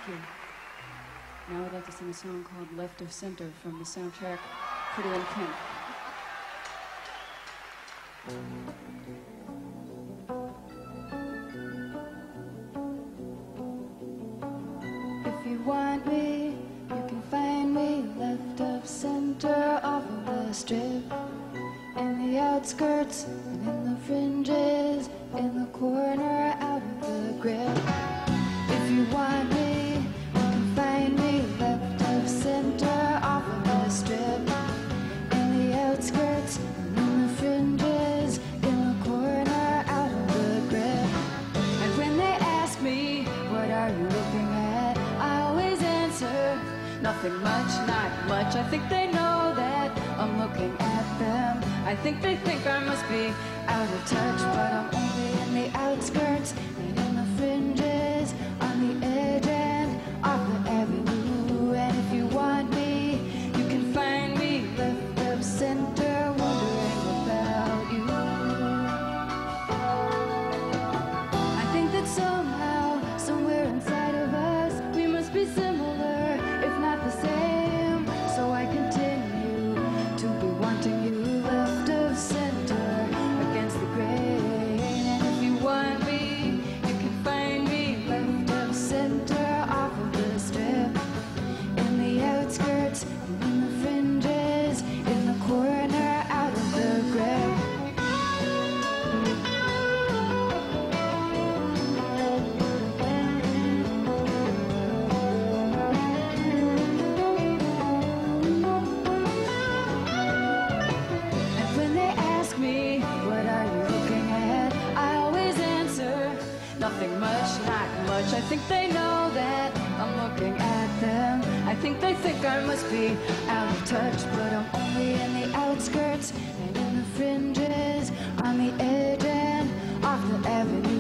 Thank you. Now I'd like to sing a song called Left of Center from the soundtrack Pretty in Pink. If you want me, you can find me left of center off of the strip, in the outskirts and in the fringes, in the corner out of the grip. If you want me, you can find me left of center off of the strip, in the outskirts and in the fringes, in the corner out of the grip. And when they ask me, what are you looking at, I always answer, nothing much, not much. I think they know that I'm looking at them. I think they think I must be out of touch, but I'm only in the outskirts and in the fringes, on the edge and off the avenue. And if you want me, you can find me left of center, wondering about you. I think that somehow, somewhere inside of us, we must be similar, if not the same. So I continue to be wanting you left of center against the grain. And if you want me, you can find me left of center off of the strip, in the outskirts and in the fringes, in the corner out of the grip. And when they ask me, what are you looking at, I always answer, nothing much, not much. I think they know that I'm looking at them. I think they think I must be out of touch, but I'm only in the outskirts and in the fringes, on the edge and off the avenue.